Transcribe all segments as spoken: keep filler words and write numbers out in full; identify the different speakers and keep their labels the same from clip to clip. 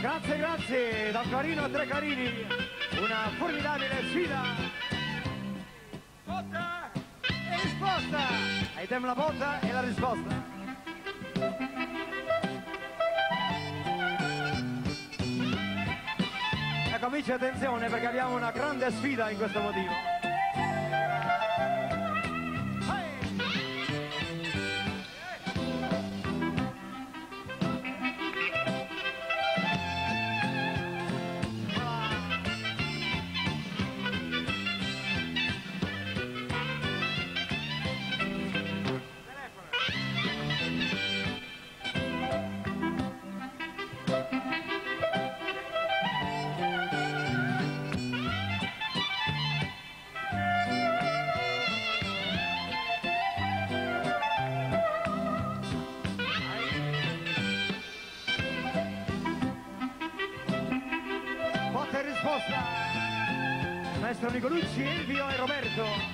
Speaker 1: Grazie, grazie, da Carino a Tre Carini, una formidabile sfida. Botta e risposta. Hai tempo la botta e la risposta. Ecco amici, attenzione perché abbiamo una grande sfida in questo motivo. Maestro Nicolucci, Elvio e Roberto.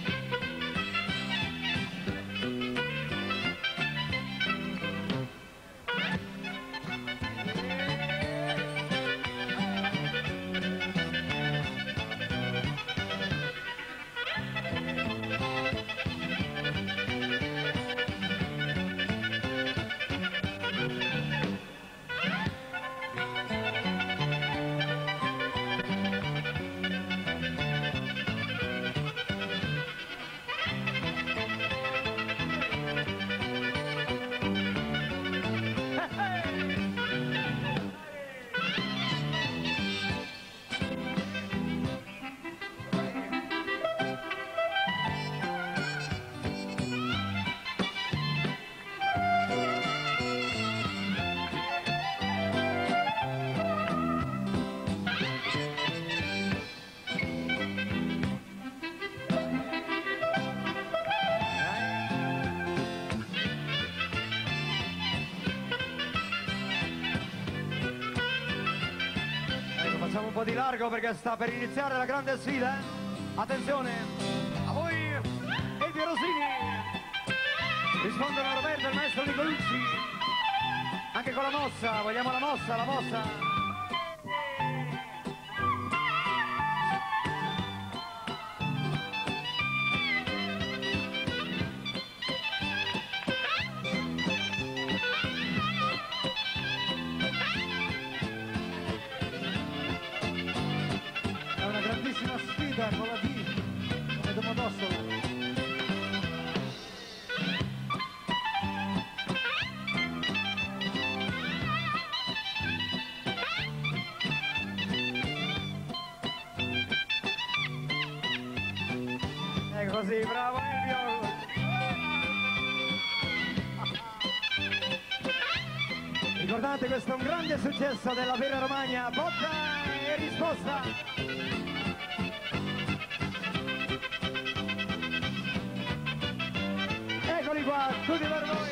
Speaker 1: Facciamo un po' di largo perché sta per iniziare la grande sfida. Attenzione, a voi Elvio Rosini. Rispondono Roberto e il maestro Nicolucci. Anche con la mossa, vogliamo la mossa, la mossa. Con la D e Domodossola. Ecco così, bravo Elvio. Ricordate, questo è un grande successo della Vera Romagna. Botta e risposta. Eccoli qua, tutti per voi!